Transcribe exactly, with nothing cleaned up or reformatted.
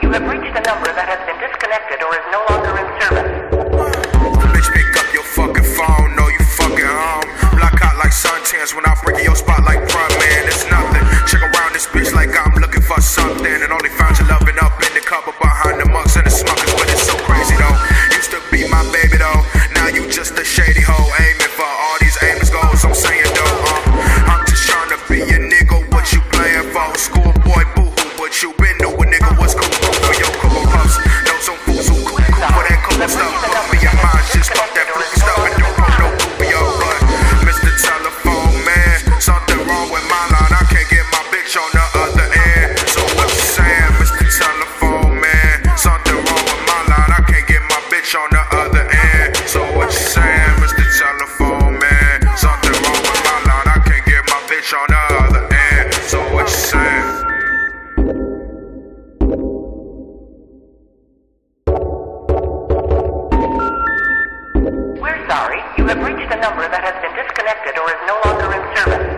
You have reached a number that has been disconnected or is no longer in service. Bitch, pick up your fucking phone, know you fucking home. Block out like suntans when I break your spot like front man. It's nothing. Check around this bitch like I'm looking for something, and only found you loving up in the cover behind the mugs and the smuckers. But it's so crazy though. Used to be my baby though. Now you just a shady hoe aiming for all these aimless goals. I'm saying though, uh, I'm just trying to be a nigga. What you playing for? Schoolboy boohoo, but you been knew a nigga was cool for your cocoa puffs. Know some fools who cool for that cool stuff. Put me in mind, just fuck that freaky stuff and don't pump no Rubio. But Mister Telephone Man, something wrong with my line. I can't get my bitch on the other end. So what you saying, Mister Telephone Man? Something wrong with my line. I can't get my bitch on the other end. So what you saying, Mister Telephone Man? Something wrong with my line. I can't get my bitch on the other end. So what you saying? We're sorry. You have reached a number that has been disconnected or is no longer in service.